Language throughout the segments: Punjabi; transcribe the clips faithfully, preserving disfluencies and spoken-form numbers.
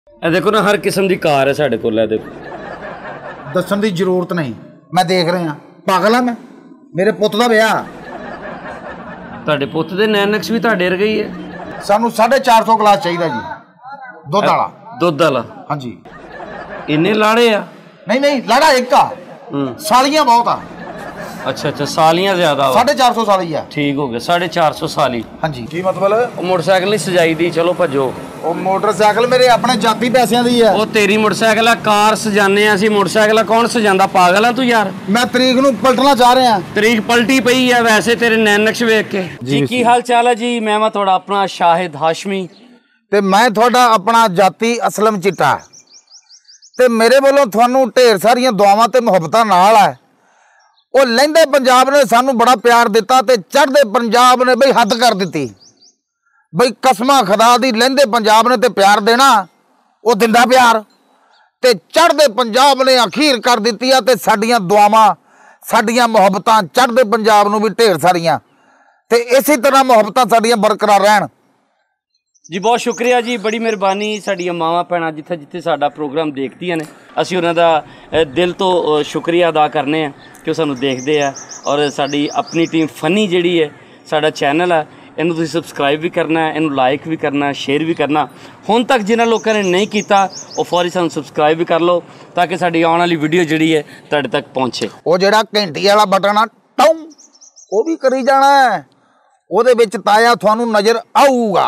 ਇਹ ਦੇਖੋ ਨਾ, ਹਰ ਕਿਸਮ ਦੀ ਕਾਰ ਹੈ ਸਾਡੇ ਕੋਲ। ਇਹ ਦੇਖੋ, ਦੱਸਣ ਦੀ ਜ਼ਰੂਰਤ ਨਹੀਂ, ਮੈਂ ਦੇਖ ਰਿਹਾ। ਪਾਗਲ ਆ ਮੈਂ? ਮੇਰੇ ਪੁੱਤ ਦਾ ਵਿਆਹ। ਤੁਹਾਡੇ ਪੁੱਤ ਦੇ ਨੈਨਕਸ ਵੀ ਤੁਹਾਡੇ ਵਰਗੇ ਹੀ ਹੈ। ਸਾਨੂੰ ਸਾਢੇ ਚਾਰ ਸੌ ਗਲਾਸ ਚਾਹੀਦਾ ਜੀ, ਦੁੱਧ ਵਾਲਾ। ਦੁੱਧ ਵਾਲਾ? ਹਾਂਜੀ। ਇੰਨੇ ਲਾੜੇ ਆ? ਨਹੀਂ ਨਹੀਂ, ਲਾੜਾ ਇੱਕ ਆ, ਸਾਲੀਆਂ ਬਹੁਤ ਆ। अच्छा अच्छा, सालियां ज्यादा? साढ़े चार सौ साली है। ठीक हो गया, साढ़े चार सौ साली। हाँ जी। की मतलब? मोटरसाइकिल नहीं सजाई दी, चलो भजो। ਉਹ ਮੋਟਰਸਾਈਕਲ ਮੇਰੇ ਆਪਣੇ ਜਾਤੀ ਪੈਸਿਆਂ ਦੀ ਹੈ। ਉਹ ਤੇਰੀ ਮੋਟਰਸਾਈਕਲ ਆ, ਕਾਰ ਸਜਾਨੇ ਆ ਅਸੀਂ। ਮੋਟਰਸਾਈਕਲ ਕੌਣ ਸਜਾਂਦਾ? ਪਾਗਲ ਆ ਤੂੰ ਯਾਰ। ਮੈਂ ਤਰੀਕ ਨੂੰ ਪਲਟਣਾ ਚਾਹ ਰਿਹਾ। ਤਰੀਕ ਪਲਟੀ ਪਈ ਆ ਵੈਸੇ ਤੇਰੇ ਨੈਨਕਸ਼ ਵੇਖ ਕੇ। ਜੀ ਕੀ ਹਾਲ ਚਾਲ ਹੈ ਜੀ? ਮੈਂ ਮੈਂ ਤੁਹਾਡਾ ਆਪਣਾ ਸ਼ਾਹਿਦ ਹਾਸ਼ਮੀ ਤੇ ਮੈਂ ਤੁਹਾਡਾ ਆਪਣਾ ਜਾਤੀ ਅਸਲਮ ਚਿੱਟਾ। ਤੇ ਮੇਰੇ ਵੱਲੋਂ ਤੁਹਾਨੂੰ ਢੇਰ ਸਾਰੀਆਂ ਦੁਆਵਾਂ ਤੇ ਮੁਹੱਬਤਾਂ ਨਾਲ ਹੈ। ਉਹ ਲਹਿੰਦੇ ਪੰਜਾਬ ਨੇ ਸਾਨੂੰ ਬੜਾ ਪਿਆਰ ਦਿੱਤਾ ਤੇ ਚੜ੍ਹਦੇ ਪੰਜਾਬ ਨੇ ਬਈ ਹੱਦ ਕਰ ਦਿੱਤੀ। ਬਈ ਕਸਮਾਂ ਖੁਦਾ ਦੀ, ਲਹਿੰਦੇ ਪੰਜਾਬ ਨੇ ਤੇ ਪਿਆਰ ਦੇਣਾ, ਉਹ ਦਿੰਦਾ ਪਿਆਰ, ਤੇ ਚੜ੍ਹਦੇ ਪੰਜਾਬ ਨੇ ਅਖੀਰ ਕਰ ਦਿੱਤੀ ਆ। ਤੇ ਸਾਡੀਆਂ ਦੁਆਵਾਂ, ਸਾਡੀਆਂ ਮੁਹੱਬਤਾਂ ਚੜ੍ਹਦੇ ਪੰਜਾਬ ਨੂੰ ਵੀ ਢੇਰ ਸਾਰੀਆਂ, ਤੇ ਇਸੇ ਤਰ੍ਹਾਂ ਮੁਹੱਬਤਾਂ ਸਾਡੀਆਂ ਬਰਕਰਾਰ ਰਹਿਣ। ਜੀ ਬਹੁਤ ਸ਼ੁਕਰੀਆ ਜੀ, ਬੜੀ ਮਿਹਰਬਾਨੀ। ਸਾਡੀਆਂ ਮਾਵਾਂ ਭੈਣਾਂ ਜਿੱਥੇ ਜਿੱਥੇ ਸਾਡਾ ਪ੍ਰੋਗਰਾਮ ਦੇਖਦੀਆਂ ਨੇ, ਅਸੀਂ ਉਹਨਾਂ ਦਾ ਦਿਲ ਤੋਂ ਸ਼ੁਕਰੀਆ ਅਦਾ ਕਰਨੇ ਆ ਕਿ ਉਹ ਸਾਨੂੰ ਦੇਖਦੇ ਆ। ਔਰ ਸਾਡੀ ਆਪਣੀ ਟੀਮ ਫਨੀ ਜਿਹੜੀ ਹੈ, ਸਾਡਾ ਚੈਨਲ ਹੈ, ਇਹਨੂੰ ਤੁਸੀਂ ਸਬਸਕ੍ਰਾਈਬ ਵੀ ਕਰਨਾ, ਇਹਨੂੰ ਲਾਈਕ ਵੀ ਕਰਨਾ, ਸ਼ੇਅਰ ਵੀ ਕਰਨਾ। ਹੁਣ ਤੱਕ ਜਿਨ੍ਹਾਂ ਲੋਕਾਂ ਨੇ ਨਹੀਂ ਕੀਤਾ ਉਹ ਫੌਰੀ ਸਾਨੂੰ ਸਬਸਕ੍ਰਾਈਬ ਵੀ ਕਰ ਲਓ, ਤਾਂ ਕਿ ਸਾਡੀ ਆਉਣ ਵਾਲੀ ਵੀਡੀਓ ਜਿਹੜੀ ਹੈ ਤੁਹਾਡੇ ਤੱਕ ਪਹੁੰਚੇ। ਉਹ ਜਿਹੜਾ ਘੰਟੀ ਵਾਲਾ ਬਟਨ ਆ ਟੌਂ, ਉਹ ਵੀ ਕਰੀ ਜਾਣਾ ਹੈ, ਉਹਦੇ ਵਿੱਚ ਤਾਇਆ ਤੁਹਾਨੂੰ ਨਜ਼ਰ ਆਊਗਾ।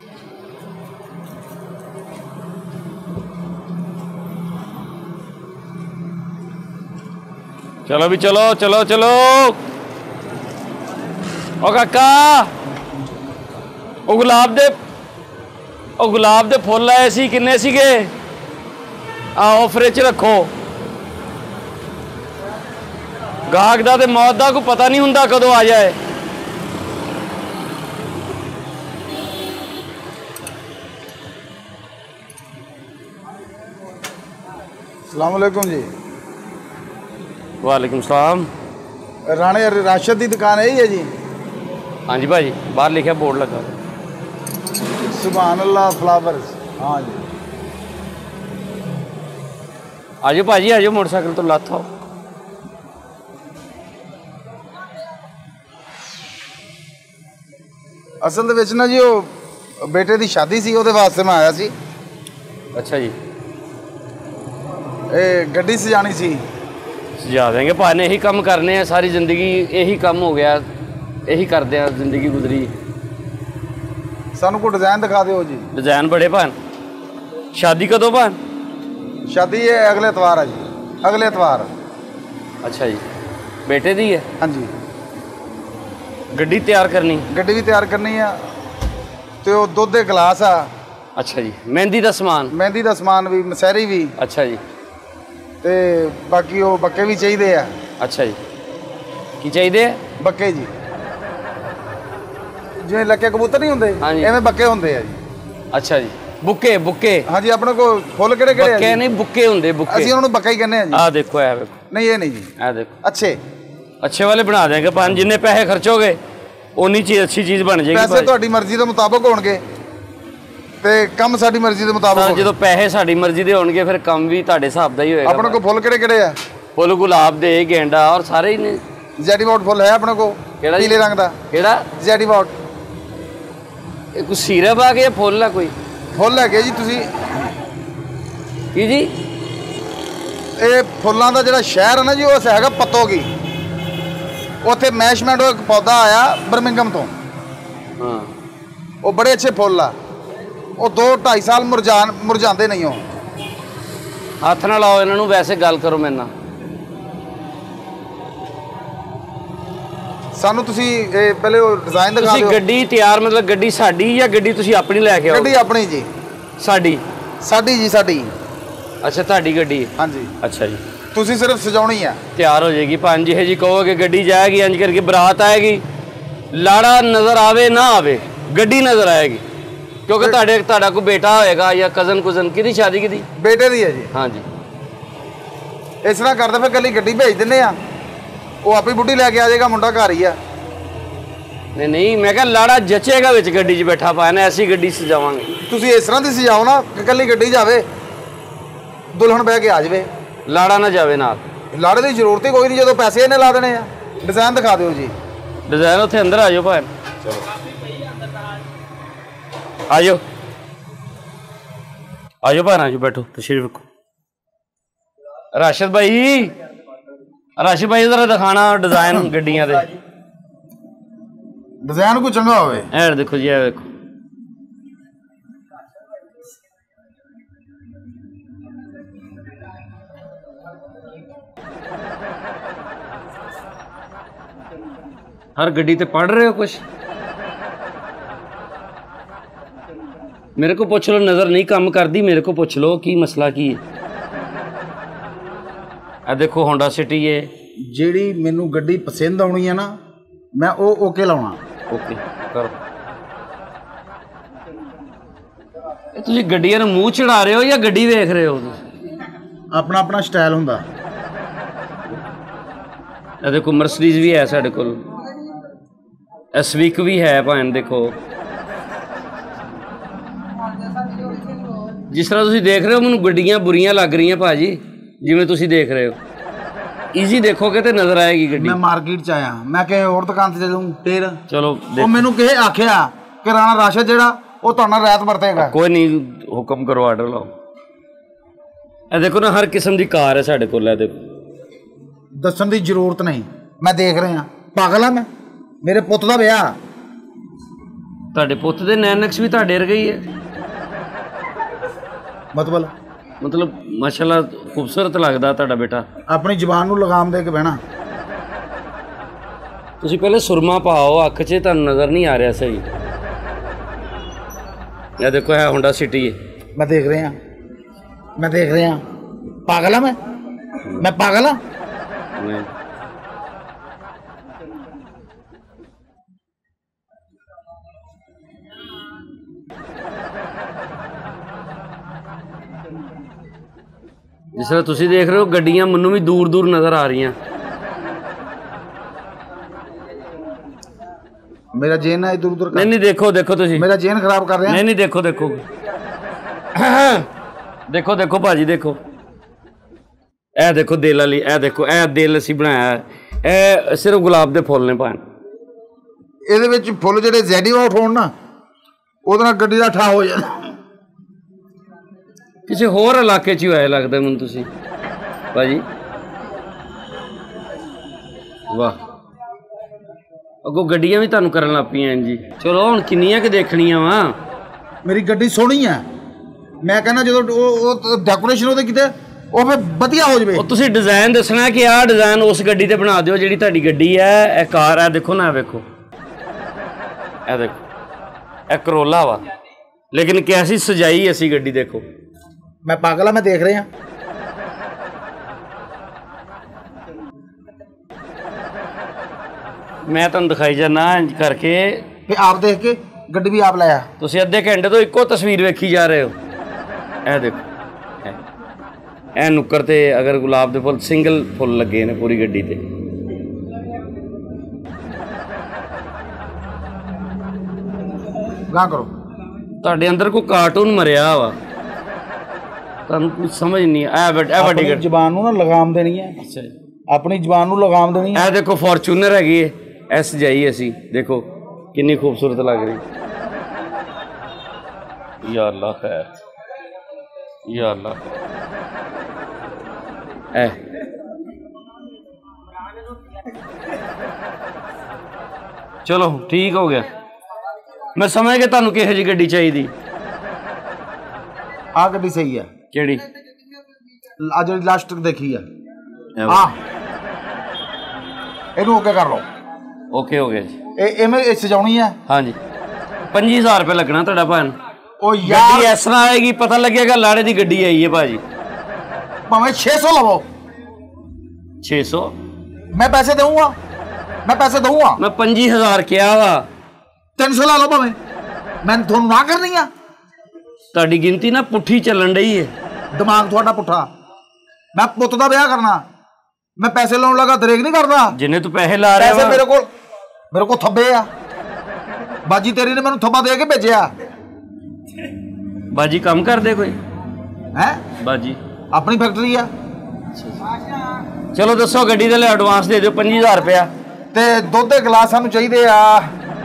चलो भी चलो चलो चलो। ओ काका, ओ गुलाब दे, ओ गुलाब दे फुल आए सी, किन्ने सीगे? आओ फ्रिज रखो। गाहक दा ते मौत दा कोई पता नहीं हुंदा कदों आ जाए। अस्सलाम वालेकुम जी। वालेकुम सलाम। राणे राशिद की दुकान है ही है जी? हाँ जी भाजी, बाहर लिखा बोर्ड लगा सुभान अल्लाह फ्लावर्स। हाँ जी, आजो भाजी आजो, मोटरसाइकिल तो लाथ आओ। असल ਦੇ ਵਿੱਚ ਨਾ ਜੀ ਉਹ ਬੇਟੇ ਦੀ ਸ਼ਾਦੀ ਸੀ, ਉਹਦੇ ਵਾਸਤੇ ਮੈਂ ਆਇਆ ਸੀ। अच्छा जी। ਇਹ ਗੱਡੀ ਸਜਾਣੀ ਸੀ। सजा देंगे भाई ने, यही काम करने हैं सारी ज़िंदगी, यही काम हो गया, यही करते हैं, ज़िंदगी गुजरी। ਸਾਨੂੰ ਕੋਈ ਡਿਜ਼ਾਈਨ ਦਿਖਾ ਦਿਓ ਜੀ। डिज़ाइन बड़े भान। शादी कदों भान? शादी है अगले एतवार है जी, अगले एतवार। अच्छा जी, बेटे दी है? हाँ जी। गड्डी तैयार करनी? गड्डी भी तैयार करनी है, तो दुध के गिलास आ। अच्छा जी, मेहंदी का समान? मेहंदी का समान भी, मसहरी भी। अच्छा जी। ਤੇ ਬਾਕੀ ਉਹ ਬੱਕੇ ਵੀ ਚਾਹੀਦੇ ਆ। ਅੱਛਾ ਜੀ, ਕੀ ਚਾਹੀਦੇ ਆ? ਬੱਕੇ ਜੀ, ਜਿਵੇਂ ਲੱਕੇ ਕਬੂਤਰ ਨਹੀਂ ਹੁੰਦੇ, ਐਵੇਂ ਬੱਕੇ ਹੁੰਦੇ ਆ ਜੀ। ਅੱਛਾ ਜੀ, ਬੁੱਕੇ ਬੁੱਕੇ? ਹਾਂਜੀ, ਆਪਣੇ ਕੋਲ ਫੁੱਲ ਕਿਹੜੇ ਕਿਹੜੇ ਆ? ਬੱਕੇ ਨਹੀਂ, ਬੁੱਕੇ ਹੁੰਦੇ, ਬੁੱਕੇ। ਅਸੀਂ ਉਹਨਾਂ ਨੂੰ ਬੱਕਾ ਹੀ ਕਹਿੰਦੇ ਆ ਜੀ। ਆਹ ਦੇਖੋ, ਇਹ ਵੇਖੋ। ਨਹੀਂ ਇਹ ਨਹੀਂ ਜੀ, ਇਹ ਦੇਖੋ। ਅੱਛੇ ਅੱਛੇ ਵਾਲੇ ਬਣਾ ਦੇਂਗੇ ਭਾਂ, ਜਿੰਨੇ ਪੈਸੇ ਖਰਚੋਗੇ ਉਨੀ ਚੀਜ਼ ਅੱਛੀ ਚੀਜ਼ ਬਣ ਜਾਏਗੀ। ਪੈਸੇ ਤੁਹਾਡੀ ਮਰਜ਼ੀ ਦੇ ਮੁਤਾਬਕ ਹੋਣਗੇ ਤੇ ਕੰਮ ਸਾਡੀ ਮਰਜ਼ੀ ਦੇ ਮੁਤਾਬਕ ਹੋਣਗੇ। ਜਦੋਂ ਪੈਸੇ ਸਾਡੀ ਮਰਜ਼ੀ ਦੇ ਹੋਣਗੇ ਫਿਰ ਕੰਮ ਵੀ ਤੁਹਾਡੇ ਹਿਸਾਬ ਦਾ ਹੀ ਹੋਏਗਾ। ਆਪਣੇ ਕੋਲ ਫੁੱਲ ਕਿਹੜੇ ਕਿਹੜੇ ਆ? ਫੁੱਲ ਗੁਲਾਬ ਦੇ, ਗੇਂਡਾ ਔਰ ਸਾਰੇ ਹੀ ਨੇ। ਜੈਡੀਵੋਟ ਫੁੱਲ ਹੈ ਆਪਣੇ ਕੋਲ? ਕਿਹੜਾ? ਪੀਲੇ ਰੰਗ ਦਾ। ਕਿਹੜਾ? ਜੈਡੀਵੋਟ। ਇਹ ਕੋਈ ਸੀਰਪ ਆ ਗਿਆ ਫੁੱਲ ਆ? ਕੋਈ ਫੁੱਲ ਹੈਗੇ ਜੀ। ਤੁਸੀਂ ਕੀ ਜੀ? ਇਹ ਫੁੱਲਾਂ ਦਾ ਜਿਹੜਾ ਸ਼ਹਿਰ ਹੈ ਨਾ ਜੀ, ਉਹ ਹੈਗਾ ਪੱਤੋਗੀ। ਉੱਥੇ ਮੈਸ਼ਮੈਂਡੋ ਇੱਕ ਪੌਦਾ ਆਇਆ ਬਰਮਿੰਗਮ ਤੋਂ। ਹਾਂ, ਉਹ ਬੜੇ ਅੱਛੇ ਫੁੱਲ ਆ। ਉਹ ਦੋ ਢਾਈ ਸਾਲ ਮੁਰਝਾਨ ਮੁਰਝਾਉਂਦੇ ਨਹੀਂ। ਉਹ ਹੱਥ ਨਾਲ ਲਾਓ ਇਹਨਾਂ ਨੂੰ, ਵੈਸੇ ਗੱਲ ਕਰੋ ਮੇਰੇ ਨਾਲ। ਸਾਨੂੰ ਤੁਸੀਂ ਇਹ ਪਹਿਲੇ ਉਹ ਡਿਜ਼ਾਈਨ ਦਿਖਾ ਦਿਓ। ਤੁਸੀਂ ਗੱਡੀ ਤਿਆਰ, ਮਤਲਬ ਗੱਡੀ ਸਾਡੀ ਜਾਂ ਗੱਡੀ ਤੁਸੀਂ ਆਪਣੀ ਲੈ ਕੇ ਆਓ? ਗੱਡੀ ਆਪਣੀ ਜੀ। ਸਾਡੀ? ਸਾਡੀ ਜੀ, ਸਾਡੀ। ਅੱਛਾ, ਤੁਹਾਡੀ ਗੱਡੀ? ਹਾਂਜੀ। ਅੱਛਾ ਜੀ, ਤੁਸੀਂ ਸਿਰਫ ਸਜਾਉਣੀ ਆ। ਤਿਆਰ ਹੋ ਜਾਏਗੀ ਪੰਜ ਇਹ ਜੀ ਕਹੋਗੇ ਗੱਡੀ ਜਾਏਗੀ, ਇੰਜ ਕਰਕੇ ਬਰਾਤ ਆਏਗੀ, ਲਾੜਾ ਨਜ਼ਰ ਆਵੇ ਨਾ ਆਵੇ, ਗੱਡੀ ਨਜ਼ਰ ਆਏਗੀ। क्योंकि ਤੁਹਾਡੇ ਤੁਹਾਡਾ ਕੋਈ ਬੇਟਾ ਹੋਏਗਾ ਜਾਂ ਕਜ਼ਨ ਕੁਜ਼ਨ। ਕਿਹਦੀ ਸ਼ਾਦੀ? ਕਿਹਦੀ? ਬੇਟੇ ਦੀ ਹੈ ਜੀ। ਹਾਂਜੀ। ਇਸ ਤਰ੍ਹਾਂ ਕਰਦੇ ਫਿਰ ਕੱਲੀ ਗੱਡੀ ਭੇਜ ਦਿੰਦੇ ਆ, ਉਹ ਆਪੇ ਬੁੱਢੀ ਲੈ ਕੇ ਆ ਜਾਏਗਾ, ਮੁੰਡਾ ਘਰ ਹੀ ਆ। नहीं नहीं मैं कहा लाड़ा जचेगा विच गड्डी च बैठा पाया ना ऐसी गड्डी सजावांगे ਤੁਸੀਂ ਇਸ ਤਰ੍ਹਾਂ ਦੀ ਸਜਾਓ ਨਾ ਕਿ ਇਕੱਲੀ ਗੱਡੀ ਜਾਵੇ ਦੁਲਹਨ ਬਹਿ ਕੇ ਆ ਜਾਵੇ लाड़ा ना जावे नाल ਲਾੜੇ ਦੀ ਜ਼ਰੂਰਤ ਹੀ ਕੋਈ ਨਹੀਂ ਜਦੋਂ ਪੈਸੇ ਇਹਨੇ ਲਾ ਦੇਣੇ ਆ ਡਿਜ਼ਾਈਨ ਦਿਖਾ ਦਿਓ ਜੀ डिजाइन उत्थे अंदर आ जाओ भाई आ जाओ आ जाओ भाई आ जाओ बैठो तशरीफ रखो राशिद भाई राशिद भाई जरा दिखाना डिजाइन गड्डियां दे ਡਿਜ਼ਾਈਨ ਕੋਈ ਚੰਗਾ ਹੋਵੇ ए देखो जी ए देखो हर गड्डी ते पढ़ रहे हो कुछ मेरे को पूछ लो नजर नहीं काम करती मेरे को पूछ लो की मसला की है आ देखो होंडा सिटी है ਜਿਹੜੀ ਮੈਨੂੰ ਗੱਡੀ ਪਸੰਦ ਆਉਣੀ ਹੈ ਨਾ ਮੈਂ ਉਹ ਓਕੇ ਲਾਉਣਾ ओके करो ਇਹ ਤੁਸੀਂ ਗੱਡੀਆਂ ਨੂੰ ਮੂੰਹ ਚੜਾ ਰਹੇ ਹੋ ਜਾਂ ਗੱਡੀ ਵੇਖ ਰਹੇ ਹੋ ਤੁਸੀਂ ਆਪਣਾ ਆਪਣਾ ਸਟਾਈਲ ਹੁੰਦਾ ਇਹ ਦੇਖੋ ਮਰਸੀਡੀਜ਼ ਵੀ ਹੈ ਸਾਡੇ ਕੋਲ ਐਸਵਿਕ ਵੀ ਹੈ ਭਾਣ ਦੇਖੋ ਜਿਸ ਤਰ੍ਹਾਂ ਤੁਸੀਂ ਦੇਖ ਰਹੇ ਹੋ ਮੈਨੂੰ ਗੱਡੀਆਂ ਬੁਰੀਆਂ ਲੱਗ ਰਹੀਆਂ ਭਾਜੀ ਜਿਵੇਂ ਤੁਸੀਂ ਦੇਖ ਰਹੇ ਹੋ ਈਜ਼ੀ ਦੇਖੋਗੇ ਤੇ ਨਜ਼ਰ ਆਏਗੀ ਗੱਡੀ ਮੈਂ ਮਾਰਕੀਟ ਚ ਆਇਆ ਮੈਂ ਕਿਸੇ ਹੋਰ ਦੁਕਾਨ ਤੇ ਚੱਲੂੰ ਫੇਰ ਚਲੋ ਉਹ ਮੈਨੂੰ ਕਿਸੇ ਆਖਿਆ ਕਿ ਰਾਣਾ ਰਾਸ਼ਦ ਜਿਹੜਾ ਉਹ ਤੁਹਾਡਾ ਰਾਤ ਵਰਤੇਗਾ ਕੋਈ ਨਹੀਂ ਹੁਕਮ ਕਰੋ ਆਰਡਰ ਲਾਓ ਇਹ ਦੇਖੋ ਨਾ ਹਰ ਕਿਸਮ ਦੀ ਕਾਰ ਹੈ ਸਾਡੇ ਕੋਲ ਇਹ ਦੇਖੋ ਦੱਸਣ ਦੀ ਜ਼ਰੂਰਤ ਨਹੀਂ ਮੈਂ ਦੇਖ ਰਿਹਾ ਪਾਗਲ ਆ ਮੈਂ ਮੇਰੇ ਪੁੱਤ ਦਾ ਵਿਆਹ ਤੁਹਾਡੇ ਪੁੱਤ ਦੇ ਨੈਨਕਸ ਵੀ ਤੁਹਾਡੇ ਵਰਗੇ ਹੀ ਹੈ ਮਤਲਬ ਮਤਲਬ ਮਾਸ਼ਾਅੱਲਾ ਖੂਬਸੂਰਤ ਲੱਗਦਾ ਤੁਹਾਡਾ ਬੇਟਾ ਆਪਣੀ ਜ਼ੁਬਾਨ ਨੂੰ ਲਗਾਮ ਦੇ ਕੇ ਬਹਿਣਾ ਤੁਸੀਂ ਪਹਿਲੇ ਸੁਰਮਾ ਪਾਓ ਅੱਖ 'ਚ ਤੁਹਾਨੂੰ ਨਜ਼ਰ ਨਹੀਂ ਆ ਰਿਹਾ ਸਹੀ ਇਹ ਦੇਖੋ ਇਹ ਹੋਂਡਾ ਸਿਟੀ ਹੈ ਮੈਂ ਦੇਖ ਰਿਹਾ ਮੈਂ ਦੇਖ ਰਿਹਾ ਪਾਗਲ ਆ ਮੈਂ ਮੈਂ ਪਾਗਲ ਆ ਨਹੀਂ ਜਿਸ ਤਰ੍ਹਾਂ ਤੁਸੀਂ ਦੇਖ ਰਹੇ ਹੋ ਗੱਡੀਆਂ ਮੈਨੂੰ ਵੀ ਦੂਰ ਦੂਰ ਨਜ਼ਰ ਆ ਰਹੀਆਂ ਮੇਰਾ ਜੇਨ ਹੈ ਇਧਰ ਉਧਰ ਨਹੀਂ ਨਹੀਂ ਦੇਖੋ ਦੇਖੋ ਤੁਸੀਂ ਮੇਰਾ ਜੇਨ ਖਰਾਬ ਕਰ ਰਿਹਾ ਨਹੀਂ ਨਹੀਂ ਦੇਖੋ ਦੇਖੋ ਦੇਖੋ ਦੇਖੋ ਭਾਜੀ ਦੇਖੋ ਇਹ ਦੇਖੋ ਦਿਲ ਵਾਲੀ ਇਹ ਦੇਖੋ ਇਹ ਦਿਲ ਅਸੀਂ ਬਣਾਇਆ ਇਹ ਸਿਰਫ ਗੁਲਾਬ ਦੇ ਫੁੱਲ ਨੇ ਭਾਣ ਇਹਦੇ ਵਿੱਚ ਫੁੱਲ ਜਿਹੜੇ ਜ਼ੈਡੀ ਆਊਟ ਹੋਣ ਨਾ ਉਹਦੇ ਨਾਲ ਗੱਡੀ ਦਾ ਠਾ ਹੋ ਜਾਂਦਾ ਕਿਸੇ ਹੋਰ ਇਲਾਕੇ 'ਚ ਹੀ ਹੋਇਆ ਲੱਗਦਾ ਮੈਨੂੰ ਤੁਸੀਂ ਭਾਜੀ ਵਾਹ ਅੱਗੋਂ ਗੱਡੀਆਂ ਵੀ ਤੁਹਾਨੂੰ ਕਰਨ ਲੱਗ ਪਈਆਂ ਜੀ ਚਲੋ ਹੁਣ ਕਿੰਨੀਆਂ ਕਿ ਦੇਖਣੀਆਂ ਵਾ ਮੇਰੀ ਗੱਡੀ ਸੋਹਣੀ ਆ ਮੈਂ ਕਹਿੰਦਾ ਜਦੋਂ ਉਹ ਡੈਕੋਰੇਸ਼ਨ ਉਹਦੇ ਕਿਤੇ ਉਹ ਫਿਰ ਵਧੀਆ ਹੋ ਜਾਵੇ ਉਹ ਤੁਸੀਂ ਡਿਜ਼ਾਈਨ ਦੱਸਣਾ ਕਿ ਆਹ ਡਿਜ਼ਾਈਨ ਉਸ ਗੱਡੀ ਤੇ ਬਣਾ ਦਿਓ ਜਿਹੜੀ ਤੁਹਾਡੀ ਗੱਡੀ ਹੈ ਇਹ ਕਾਰ ਹੈ ਦੇਖੋ ਨਾ ਵੇਖੋ ਇਹ ਦੇਖੋ ਇਹ ਕਰੋਲਾ ਵਾ ਲੇਕਿਨ ਕੈਸੀ ਸਜਾਈ ਅਸੀਂ ਗੱਡੀ ਦੇਖੋ ਮੈਂ ਪਾਗਲ ਆ ਮੈਂ ਦੇਖ ਰਿਹਾ ਮੈਂ ਤੁਹਾਨੂੰ ਦਿਖਾਈ ਜਾਣਾ ਇੰਜ ਕਰਕੇ ਫਿਰ ਆਪ ਦੇਖ ਕੇ ਗੱਡੀ ਵੀ ਆਪ ਲਾਇਆ ਤੁਸੀਂ ਅੱਧੇ ਘੰਟੇ ਤੋਂ ਇੱਕੋ ਤਸਵੀਰ ਵੇਖੀ ਜਾ ਰਹੇ ਹੋ ਇਹ ਦੇਖੋ ਇਹ ਨੁੱਕਰ ਤੇ ਅਗਰ ਗੁਲਾਬ ਦੇ ਫੁੱਲ ਸਿੰਗਲ ਫੁੱਲ ਲੱਗੇ ਨੇ ਪੂਰੀ ਗੱਡੀ ਤੇ ਗਾਂ ਕਰੋ ਤੁਹਾਡੇ ਅੰਦਰ ਕੋਈ ਕਾਰਟੂਨ ਮਰਿਆ ਵਾ ਤੁਹਾਨੂੰ ਕੁਝ ਸਮਝ ਨਹੀਂ ਆ ਇਹ ਵੱਡੀ ਗੱਡੀ ਜ਼ਬਾਨ ਨੂੰ ਨਾ ਲਗਾਮ ਦੇਣੀ ਹੈ ਅੱਛਾ ਆਪਣੀ ਜ਼ਬਾਨ ਨੂੰ ਲਗਾਮ ਦੇਣੀ ਹੈ ਇਹ ਦੇਖੋ ਫੋਰਚੂਨਰ ਹੈਗੀ ਹੈ ਐਸ ਜਾਈ ਅਸੀਂ ਦੇਖੋ ਕਿੰਨੀ ਖੂਬਸੂਰਤ ਲੱਗ ਰਹੀ ਯਾ ਅੱਲਾ ਖੈਰ ਯਾ ਅੱਲਾ ਐ ਚਲੋ ਠੀਕ ਹੋ ਗਿਆ ਮੈਂ ਸਮਝ ਗਿਆ ਤੁਹਾਨੂੰ ਕਿਹੋ ਜਿਹੀ ਗੱਡੀ ਚਾਹੀਦੀ ਆ ਗੱਡੀ ਸਹੀ ਹੈ ਕਿਹੜੀ ਆ ਜਿਹੜੀ ਲਾਸਟ ਦੇਖੀ ਆ ਆ ਇਹਨੂੰ ਓਕੇ ਕਰ ਲਓ ਓਕੇ ਹੋ ਗਿਆ ਜੀ ਇਹ ਇਹਨੇ ਸਜਾਉਣੀ ਹੈ ਹਾਂਜੀ ਪੰਜੀ ਹਜ਼ਾਰ ਰੁਪਏ ਲੱਗਣਾ ਤੁਹਾਡਾ ਭਾਣ ਉਹ ਯਾਰ ਗੱਡੀ ਇਸ ਤਰ੍ਹਾਂ ਆਏਗੀ ਪਤਾ ਲੱਗੇਗਾ ਲਾੜੇ ਦੀ ਗੱਡੀ ਆਈ ਹੈ ਭਾਜੀ ਭਾਵੇਂ ਛੇ ਸੌ ਲਵੋ ਛੇ ਸੌ ਮੈਂ ਪੈਸੇ ਦਊਂਗਾ ਮੈਂ ਪੈਸੇ ਦਊਂਗਾ ਮੈਂ ਪੰਜੀ ਹਜ਼ਾਰ ਕਿਹਾ ਵਾ ਤਿੰਨ ਸੌ ਲਾ ਲਓ ਭਾਵੇਂ ਮੈਂ ਤੁਹਾਨੂੰ ਨਾ ਕਰਨੀ ਆ ਤੁਹਾਡੀ ਗਿਣਤੀ ਨਾ ਪੁੱਠੀ ਚੱਲਣ ਡਈ ਹੈ ਦਿਮਾਗ ਤੁਹਾਡਾ ਪੁੱਠਾ ਮੈਂ ਪੁੱਤ ਦਾ ਵਿਆਹ ਕਰਨਾ ਮੈਂ ਪੈਸੇ ਲਾਉਣ ਲੱਗਾ ਦਰੇਕ ਨਹੀਂ ਕਰਦਾ ਜਿੰਨੇ ਤੂੰ ਪੈਸੇ ਲਾ ਰਿਹਾ ਪੈਸੇ ਵਾ ਮੇਰੇ ਕੋਲ ਮੇਰੇ ਕੋਲ ਥੱਬੇ ਆ ਬਾਜੀ ਤੇਰੀ ਨੇ ਮੈਨੂੰ ਥੱਬਾ ਦੇ ਕੇ ਭੇਜਿਆ। ਬਾਜੀ ਕੰਮ ਕਰਦੇ ਕੋਈ ਹੈ? ਬਾਜੀ ਆਪਣੀ ਫੈਕਟਰੀ ਆ। ਚਲੋ ਦੱਸੋ ਗੱਡੀ ਦੇ ਲਈ ਐਡਵਾਂਸ ਦੇ ਦਿਓ ਪੱਚੀ ਹਜ਼ਾਰ ਰੁਪਇਆ। ਤੇ ਦੁੱਧ ਦੇ ਗਲਾਸ ਸਾਨੂੰ ਚਾਹੀਦੇ ਆ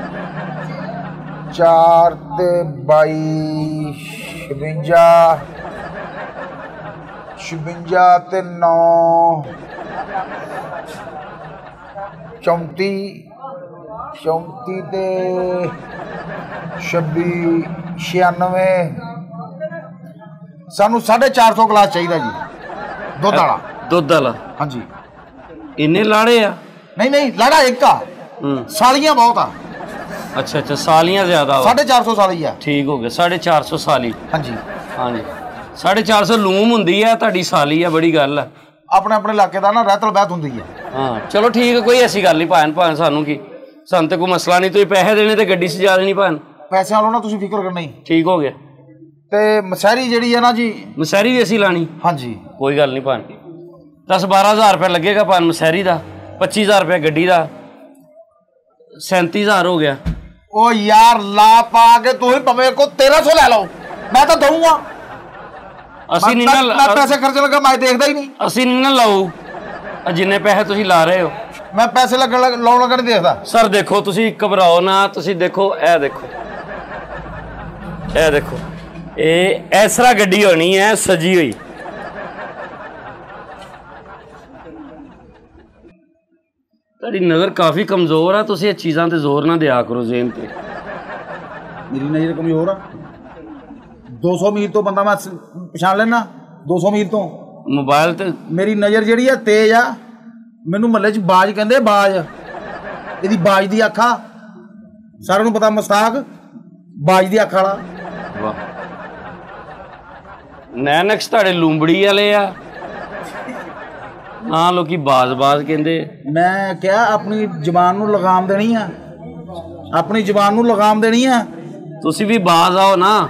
ਚਾਰ ਤੇ ਬਾਈ ਛਿਵੰਜਾ ਛਿਵੰਜਾ ਤੇ ਨੌ ਚੌਂਤੀ ਚੌਂਤੀ ਤੇ ਛੱਬੀ ਛਿਆਨਵੇਂ ਸਾਨੂੰ ਸਾਢੇ ਚਾਰ ਸੌ ਗਲਾਸ ਚਾਹੀਦਾ ਜੀ ਦੁੱਧ ਵਾਲਾ। ਦੁੱਧ ਵਾਲਾ? ਹਾਂਜੀ। ਇੰਨੇ ਲਾੜੇ ਆ? ਨਹੀਂ ਨਹੀਂ ਲਾੜਾ ਇੱਕ ਆ, ਸਾਲੀਆਂ ਬਹੁਤ ਆ। ਅੱਛਾ ਅੱਛਾ ਸਾਲੀਆਂ ਜ਼ਿਆਦਾ? ਸਾਢੇ ਚਾਰ ਸੌ ਸਾਲੀ ਆ। ਠੀਕ ਹੋ ਗਿਆ, ਸਾਢੇ ਚਾਰ ਸੌ ਸਾਲੀ। ਹਾਂਜੀ ਹਾਂਜੀ ਸਾਢੇ ਚਾਰ ਸੌ ਲੂਮ ਹੁੰਦੀ ਆ, ਤੁਹਾਡੀ ਸਾਲੀ ਆ, ਬੜੀ ਗੱਲ ਆ। ਆਪਣੇ ਆਪਣੇ ਇਲਾਕੇ ਦਾ ਨਾ ਰਹਿਤਲ ਬਹਿਤ ਹੁੰਦੀ ਆ। ਹਾਂ ਚਲੋ ਠੀਕ, ਕੋਈ ਐਸੀ ਗੱਲ ਨਹੀਂ ਭਾਣ ਭਾਣ ਸਾਨੂੰ ਕੀ, ਸਾਨੂੰ ਤੇ ਕੋਈ ਮਸਲਾ ਨਹੀਂ, ਤੁਸੀਂ ਪੈਸੇ ਦੇਣੇ ਤੇ ਗੱਡੀ ਸਜਾ ਦੇਣੀ ਭਾਣ। ਪੈਸਿਆਂ ਵਾਲੋਂ ਨਾ ਤੁਸੀਂ ਫਿਕਰ ਕਰਨਾ ਹੀ। ਠੀਕ ਹੋ ਗਿਆ। ਤੇ ਮਸਹਿਰੀ ਜਿਹੜੀ ਹੈ ਨਾ ਜੀ, ਮਸਹਿਰੀ ਵੀ ਅਸੀਂ ਲਾਣੀ? ਹਾਂਜੀ। ਕੋਈ ਗੱਲ ਨਹੀਂ ਭਾਣ, ਦਸ ਬਾਰਾਂ ਹਜ਼ਾਰ ਰੁਪਇਆ ਲੱਗੇਗਾ ਭਾਣ ਮਸਹਿਰੀ ਦਾ, ਪੱਚੀ ਹਜ਼ਾਰ ਰੁਪਇਆ ਗੱਡੀ ਦਾ, ਸੈਂਤੀ ਹਜ਼ਾਰ ਹੋ ਗਿਆ। ਉਹ ਯਾਰ ਲਾ ਪਾ ਕੇ ਤੁਸੀਂ ਭਾਵੇਂ ਕੋ ਤੇਰਾਂ ਸੌ ਲੈ ਲਓ, ਮੈਂ ਤਾਂ ਦਊਂਗਾ। ਅਸੀਂ ਨਹੀਂ ਨਾ ਮੈਂ ਪੈਸੇ ਖਰਚ ਲੱਗਾ, ਮੈਂ ਦੇਖਦਾ ਹੀ ਨਹੀਂ। ਅਸੀਂ ਨਹੀਂ ਨਾ ਲਾਓ ਜਿੰਨੇ ਪੈਸੇ ਤੁਸੀਂ ਲਾ ਰਹੇ ਹੋ। ਮੈਂ ਪੈਸੇ ਲੱਗਣ ਲਾਉਣ ਲੱਗਾ ਨਹੀਂ ਦੇਖਦਾ। ਸਰ ਦੇਖੋ ਤੁਸੀਂ ਘਬਰਾਓ ਨਾ, ਤੁਸੀਂ ਦੇਖੋ ਇਹ ਦੇਖੋ, ਇਹ ਦੇਖੋ, ਇਹ ਇਸ ਤਰ੍ਹਾਂ ਗੱਡੀ ਹੋਣੀ ਹੈ ਸਜੀ ਹੋਈ। ਤੁਹਾਡੀ ਨਜ਼ਰ ਕਾਫੀ ਕਮਜ਼ੋਰ ਆ, ਤੁਸੀਂ ਇਹ ਚੀਜ਼ਾਂ ਤੇ ਜ਼ੋਰ ਨਾ ਦਿਆ ਕਰੋ ਜ਼ੇਨ ਤੇ। ਮੇਰੀ ਨਜ਼ਰ ਕਮਜ਼ੋਰ ਆ? ਦੋ ਸੌ ਮੀਲ ਤੋਂ ਬੰਦਾ ਮੈਂ ਪਛਾਣ ਲੈਣਾ, ਦੋ ਸੌ ਮੀਲ ਤੋਂ। ਮੋਬਾਈਲ ਤੇ ਮੇਰੀ ਨਜ਼ਰ ਜਿਹੜੀ ਆ ਤੇਜ਼ ਆ, ਮੈਨੂੰ ਮਹੱਲੇ 'ਚ ਬਾਜ ਕਹਿੰਦੇ, ਬਾਜ। ਇਹਦੀ ਬਾਜ ਦੀ ਅੱਖ ਆ, ਸਾਰਿਆਂ ਨੂੰ ਪਤਾ ਮਸਤਾਕ ਬਾਜ ਦੀ ਅੱਖ ਵਾਲਾ। ਵਾਹ ਨੈਨਕਸ ਤੁਹਾਡੇ ਲੂੰਬੜੀ ਵਾਲੇ ਆ ਨਾ, ਲੋਕੀ ਬਾਜ਼ ਬਾਜ਼ ਕਹਿੰਦੇ। ਮੈਂ ਕਿਹਾ ਆਪਣੀ ਜ਼ਬਾਨ ਨੂੰ ਲਗਾਮ ਦੇਣੀ ਆ, ਆਪਣੀ ਜ਼ਬਾਨ ਨੂੰ ਲਗਾਮ ਦੇਣੀ ਆ। ਤੁਸੀਂ ਵੀ ਬਾਜ਼ ਆਓ ਨਾ,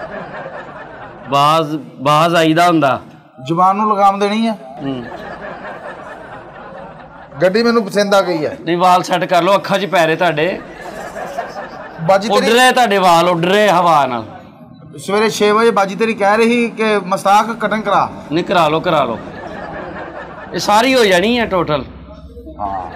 ਬਾਜ਼ ਬਾਜ਼ ਆਈਦਾ ਹੁੰਦਾ, ਜ਼ਬਾਨ ਨੂੰ ਲਗਾਮ ਦੇਣੀ ਆ। ਗੱਡੀ ਮੈਨੂੰ ਪਸੰਦ ਆ ਗਈ ਹੈ। ਨਹੀਂ ਵਾਲ ਸੈੱਟ ਕਰ ਲਓ, ਅੱਖਾਂ 'ਚ ਪੈ ਰਹੇ ਤੁਹਾਡੇ, ਬਾਜੀ ਉੱਡ ਰਹੇ ਤੁਹਾਡੇ ਵਾਲ, ਉੱਡ ਰਹੇ ਹਵਾ ਨਾਲ। ਸਵੇਰੇ ਛੇ ਵਜੇ ਬਾਜੀ ਤੇਰੀ ਕਹਿ ਰਹੀ ਕਿ ਮਸਤਾਕ ਕਟਿੰਗ ਕਰਾ। ਨਹੀਂ ਕਰਾ ਲਓ ਕਰਾ ਲਓ, ਇਹ ਸਾਰੀ ਹੋ ਜਾਣੀ ਹੈ ਟੋਟਲ। ਹਾਂ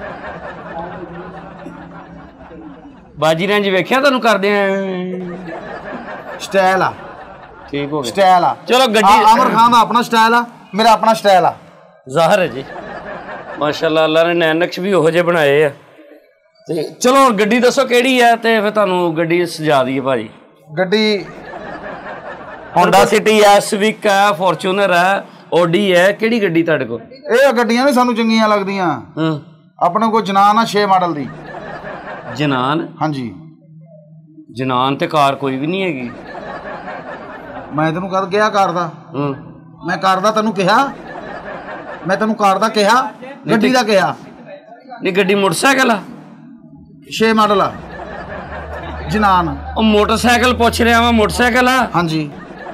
ਬਾਜੀ ਨੇ ਜੀ ਵੇਖਿਆ ਤੁਹਾਨੂੰ ਕਰਦੇ ਆ, ਸਟਾਈਲ ਆ। ਠੀਕ ਹੋ ਗਿਆ, ਸਟਾਈਲ ਆ। ਚਲੋ ਗੱਡੀ ਆਮਰ ਖਾਨ ਦਾ ਆਪਣਾ ਸਟਾਈਲ ਆ, ਮੇਰਾ ਆਪਣਾ ਸਟਾਈਲ ਆ। ਜ਼ਾਹਰ ਹੈ ਜੀ, ਮਾਸ਼ਾਅੱਲਾ ਅੱਲਾ ਨੇ ਨੈਨਕਸ਼ ਵੀ ਉਹੋ ਜਿਹੇ ਬਣਾਏ ਆ। ਤੇ ਚਲੋ ਹੁਣ ਗੱਡੀ ਦੱਸੋ ਕਿਹੜੀ ਹੈ, ਤੇ ਫਿਰ ਤੁਹਾਨੂੰ ਗੱਡੀ ਸਜਾ ਦਈਏ ਭਾਜੀ। ਗੱਡੀ ਹੋਂਡਾ ਸਿਟੀ ਹੈ, ਸਵਿਕ ਹੈ, ਫੋਰਚੂਨਰ ਹੈ, ਓਡੀ ਹੈ, ਕਿਹੜੀ ਗੱਡੀ ਤੁਹਾਡੇ ਕੋਲ? ਇਹ ਗੱਡੀਆਂ ਨਹੀਂ ਸਾਨੂੰ ਚੰਗੀਆਂ ਲੱਗਦੀਆਂ। ਹਾਂ ਆਪਣੇ ਕੋਲ ਜਨਾਨ ਆ ਛੇ ਮਾਡਲ ਦੀ। ਜਨਾਨ? ਹਾਂਜੀ। ਜਨਾਨ ਤੇ ਕਾਰ ਕੋਈ ਵੀ ਨਹੀਂ ਹੈਗੀ। ਮੈਂ ਤੈਨੂੰ ਕਦ ਕਿਹਾ ਕਾਰ ਦਾ? ਹਾਂ ਮੈਂ ਕਾਰ ਦਾ ਤੈਨੂੰ ਕਿਹਾ? ਮੈਂ ਤੈਨੂੰ ਕਾਰ ਦਾ ਕਿਹਾ, ਗੱਡੀ ਦਾ ਕਿਹਾ? ਨਹੀਂ ਗੱਡੀ ਮੋਟਰਸਾਈਕਲ ਆ, ਛੇ ਮਾਡਲ ਆ ਜਨਾਨ। ਉਹ ਮੋਟਰਸਾਈਕਲ ਪੁੱਛ ਰਿਹਾ ਮੈਂ, ਮੋਟਰਸਾਈਕਲ ਆ? ਹਾਂਜੀ।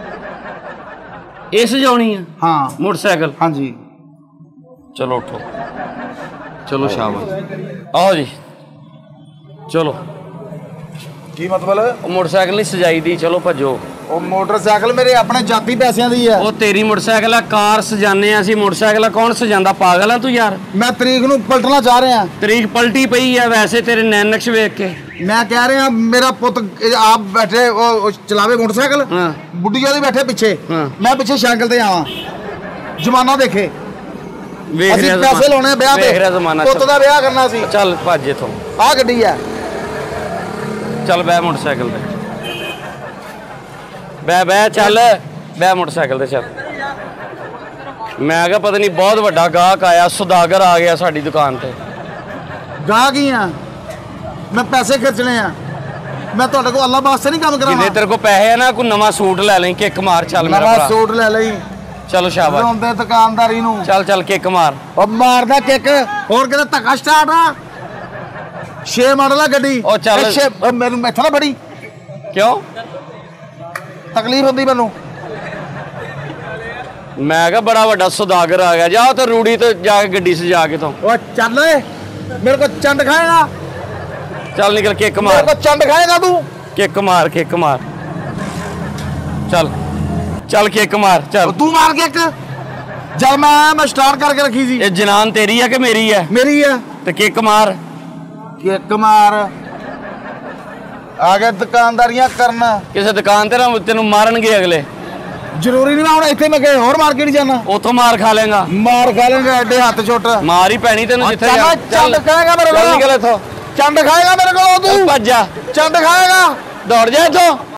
ਇਹ ਸਜਾਉਣੀ ਆ? ਹਾਂ ਮੋਟਰਸਾਈਕਲ। ਹਾਂਜੀ। ਚਲੋ ਉਠੋ, ਚਲੋ ਸ਼ਾਬਾਸ਼, ਆਓ ਜੀ ਚਲੋ। ਕੀ ਮਤਲਬ? ਉਹ ਮੋਟਰਸਾਈਕਲ ਨਹੀਂ ਸਜਾਈ ਦੀ, ਚਲੋ ਭੱਜੋ। ਉਹ ਮੋਟਰਸਾਈਕਲ ਮੇਰੇ ਆਪਣੇ ਜਾਤੀ ਪੈਸਿਆਂ ਦੀ ਆ। ਉਹ ਤੇਰੀ ਮੋਟਰਸਾਈਕਲ ਆ, ਕਾਰ ਸਜਾਨੇ ਆ ਅਸੀਂ, ਮੋਟਰਸਾਈਕਲ ਕੌਣ ਸਜਾਂਦਾ? ਪਾਗਲ ਆ ਤੂੰ ਯਾਰ। ਮੈਂ ਤਰੀਕ ਨੂੰ ਪਲਟਣਾ ਚਾਹ ਰਿਹਾ। ਤਰੀਕ ਪਲਟੀ ਪਈ ਆ ਵੈਸੇ ਤੇਰੇ ਨੈਨਕਸ਼ ਵੇਖ ਕੇ। ਮੈਂ ਕਹਿ ਰਿਹਾ ਮੇਰਾ ਪੁੱਤ ਆਪ ਬੈਠੇ ਉਹ ਚਲਾਵੇ ਮੋਟਰਸਾਈਕਲ, ਹਾਂ ਬੁੱਢੀਆਂ ਦੇ ਬੈਠੇ ਪਿੱਛੇ, ਹਾਂ ਮੈਂ ਪਿੱਛੇ ਸਾਈਕਲ ਤੇ ਆਵਾਂ। ਜ਼ਮਾਨਾ ਦੇਖੇ, ਵੇਖ ਅਸੀਂ ਰਿਹਾ ਪੈਸੇ ਲਾਉਣੇ ਵਿਆਹ ਤੇ, ਵੇਖ ਰਿਹਾ ਜ਼ਮਾਨਾ। ਪੁੱਤ ਦਾ ਵਿਆਹ ਕਰਨਾ ਸੀ। ਚੱਲ ਭੱਜ ਇਥੋਂ, ਆਹ ਗੱਡੀ ਆ। ਚੱਲ ਬਹਿ ਮੋਟਰਸਾਈਕਲ ਤੇ, ਬਹਿ ਬਹਿ ਚੱਲ ਬਹਿ ਮੋਟਰਸਾਈਕਲ ਤੇ ਚੱਲ। ਮੈਂ ਕਿਹਾ ਪਤਾ ਨਹੀਂ ਬਹੁਤ ਵੱਡਾ ਗਾਹਕ ਆਇਆ, ਸੁਦਾਗਰ ਆ ਗਿਆ ਸਾਡੀ ਦੁਕਾਨ ਤੇ। ਗਾਹਕ ਹੀ ਆ ਮੈਂ, ਪੈਸੇ ਖਰਚਣੇ ਆ ਮੈਂ, ਤੁਹਾਡੇ ਕੋਲ ਅੱਲਾਹ ਵਾਸਤੇ ਨਹੀਂ ਕੰਮ ਕਰਾਉਣਾ। ਜਿੰਨੇ ਤੇਰੇ ਕੋਲ ਪੈਸੇ ਆ ਨਾ, ਕੋਈ ਨਵਾਂ ਸੂਟ ਲੈ ਲਈ, ਕਿੱਕ ਮਾਰ ਚੱਲ ਮੇਰਾ ਭਰਾ। ਨਵਾਂ ਸੂਟ ਲੈ ਲਈ। ਚਲੋ ਸ਼ਾਬਾਸ਼, ਰੋਂਦੇ ਦੁਕਾਨਦਾਰੀ ਨੂੰ। ਚੱਲ ਚੱਲ ਕਿੱਕ ਮਾਰ। ਉਹ ਮਾਰਦਾ ਕਿੱਕ, ਹੋਰ ਕਿਤੇ ਧੱਕਾ ਸਟਾਰਟ ਆ। ਛੇ ਮਾਡਲ ਆ ਗੱਡੀ। ਉਹ ਚੱਲ ਛੇ, ਮੈਨੂੰ ਮੈਥੋਂ ਨਾ ਬੜੀ ਕਿਉਂ ਤਕਲੀਫ ਹੁੰਦੀ ਮੈਨੂੰ। ਮੈਂ ਕਿਹਾ ਬੜਾ ਵੱਡਾ ਸੁਦਾਗਰ ਆ ਗਿਆ, ਜਾ ਤੇ ਰੂੜੀ ਤੇ ਜਾ ਕੇ ਗੱਡੀ ਸਜਾ ਕੇ ਤੋਂ। ਉਹ ਚੱਲ ਓਏ, ਮੇਰੇ ਕੋਲ ਚੰਦ ਖਾਏਗਾ। चल निकल किक मेरे मार को चंड खाएगा तू? किक मार किक मार चल चल किक मार चल तू मार के एक जब मैं आया मैं स्टार्ट करके रखी सी। ये जनान तेरी है कि मेरी है? मेरी है। तो किक मार किक मार आगे दुकानदारियां करना किसी दुकान ते ना तेन मारनगे अगले जरूरी नहीं मैं हूं इत्थे मैं कहीं होर मार्केट जाना उतो मार खा लेगा मार खा लेंगे एडे हाथ छोटा मार ही पैनी तेन जिथे चल चंड खाएगा मेरे को निकल इथों चंड खाएगा मेरे को तू भज जा चंड खाएगा दौड़ जा इथों